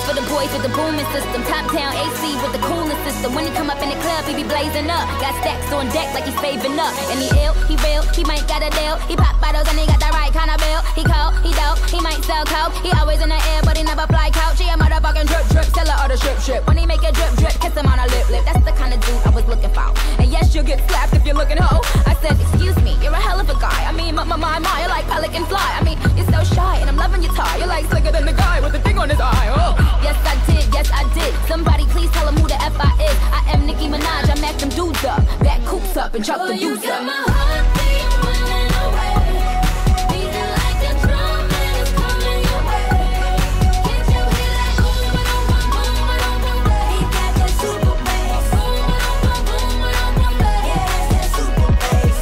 for the boys with the booming system. Top down AC with the coolest system. When he come up in the club, he be blazing up. Got stacks on deck like he's saving up. And he ill, he real, he might got a deal. He pop bottles and he got the right kind of bill. He cold, he dope, he might sell coke. He always in the air, but he never fly couch. He a motherfucking drip drip, seller of the strip. When he make a drip drip, kiss him on a lip. That's the kind of dude I was looking for. And yes, you'll get slapped if you're looking hoe. I said, excuse me, you're a hell of a guy. I mean, my, you're like pelican fly. I mean, you're so shy and I'm loving your tie. You're like slicker than the guy with the thing on his eye. Oh, yes I did. Somebody please tell him who the F I is. I am Nicki Minaj, I mack them dudes up. Back coops up and chuck the dudes up. My heart beat running away. Beating like a drum and it's coming your way. Can't you hear that boom, boom, boom, boom, boom, boom? He got that super bass. Boom, boom, boom, boom, boom, boom. Yeah, that's that super bass.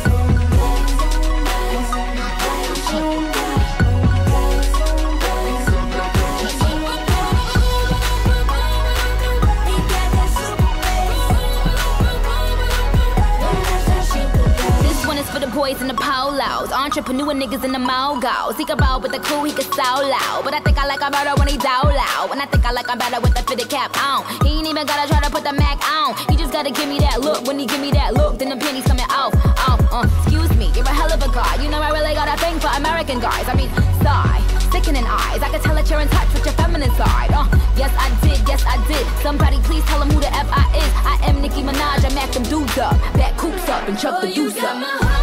For the boys in the polos, entrepreneur niggas in the mogos. He can roll with the crew, he can so loud. But I think I like him better when he down loud. And I think I like him better with the fitted cap on. He ain't even gotta try to put the Mac on. He just gotta give me that look. When he give me that look, then the pennies coming off. Excuse me, you're a hell of a guy. You know I really got a thing for American guys. I mean, sigh, sickening eyes. I can tell that you're in touch with your feminine side. Yes I did. Somebody please tell him who the F I is. I am Nicki Minaj, I mack them dudes up. Back coops up and chuck the deuce up.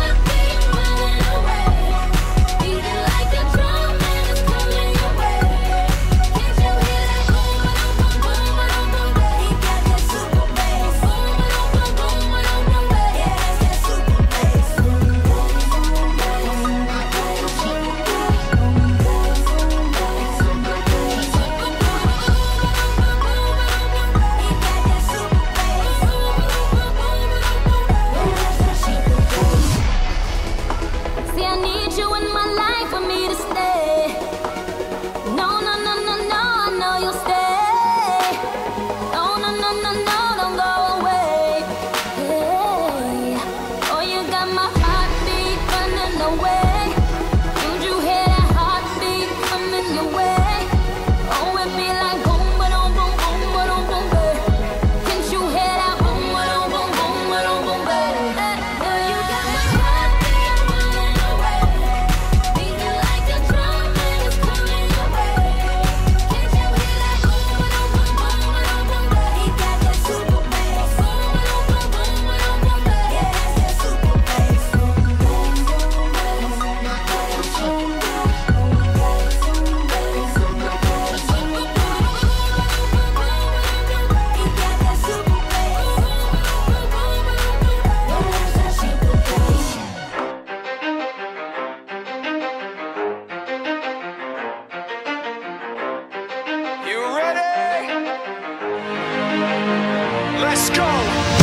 Let's go!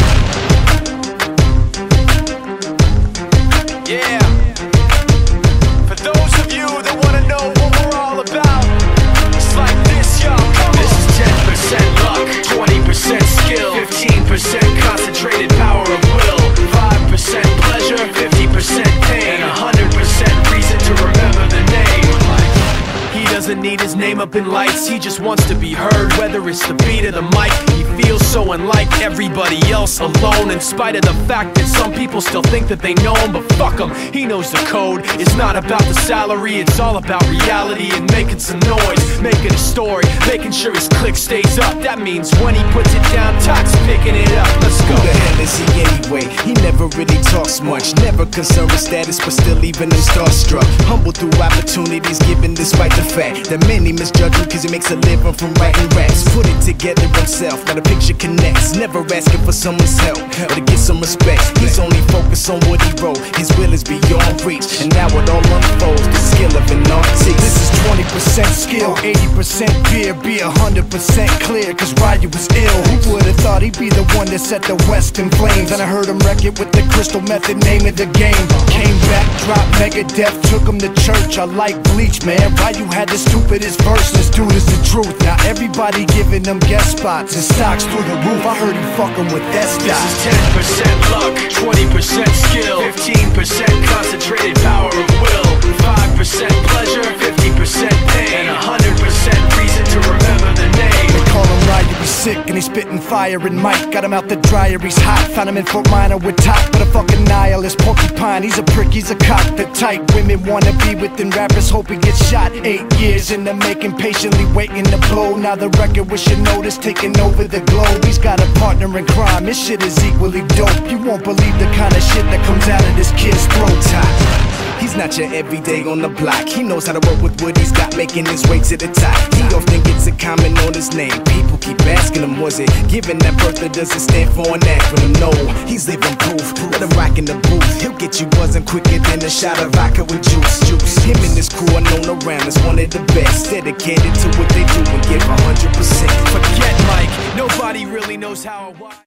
Yeah. For those of you that wanna know what we're all about, it's like this, yo. This is 10% luck, 20% skill, 15% concentrated power of will, 5% pleasure, 50% pain, and 100% reason to remember the name. He doesn't need his name up in lights, he just wants to be heard, whether it's the beat or the mic. He feels so unlike everybody else, alone, in spite of the fact that some people still think that they know him. But fuck him, he knows the code. It's not about the salary, it's all about reality and making some noise, making a story, making sure his click stays up. That means when he puts it down, Tox picking it up. Let's go. Who the hell is he anyway? He never really talks much, never concerned with status, but still leaving him starstruck. Humble through opportunities given despite the fact that many misjudge him cause he makes a living from writing raps. Put it together himself, now the picture connects. Never asking for someone's help or to get some respect. He's only focused on what he wrote. His will is beyond reach, and now it all unfolds. The skill of an artist. This is 20% skill, 80% fear. Be 100% clear, cause Ryu was ill. Who would've thought he'd be the one that set the West in flames? And I heard him wreck it with the Crystal Method, name of the game. Came back, dropped Megadeth, took him to church. I like Bleach, man. Ryu had the stupidest verse, this dude is the truth. Now everybody giving them guest spots and stocks through the roof. I heard he fucking with that stock. This is 10% luck, 20% skill, 15% concentrated power of will, 5% pleasure, 50% pain, and 100% reason to remember the name. fire and Mike. Got him out the dryer, he's hot. Found him in Fort Minor with top, but a fucking nihilist porcupine. He's a prick, he's a cock. The type women wanna be within rappers, hope he gets shot. 8 years in the making, patiently waiting to blow. Now the record with your notice taking over the globe. He's got a partner in crime, his shit is equally dope. You won't believe the kind of shit that comes out of this kid's throat. He's not your everyday on the block. He knows how to work with what he's got, making his way to the top. He often gets a comment on his name. People keep asking him, was it given that birth or does it stand for an acronym? No, he's living proof. Let him rock in the booth. He'll get you buzzing quicker than a shot of vodka with juice. Him and his crew are known around as one of the best. Dedicated to what they do and give 100%. Forget Mike, nobody really knows how or why.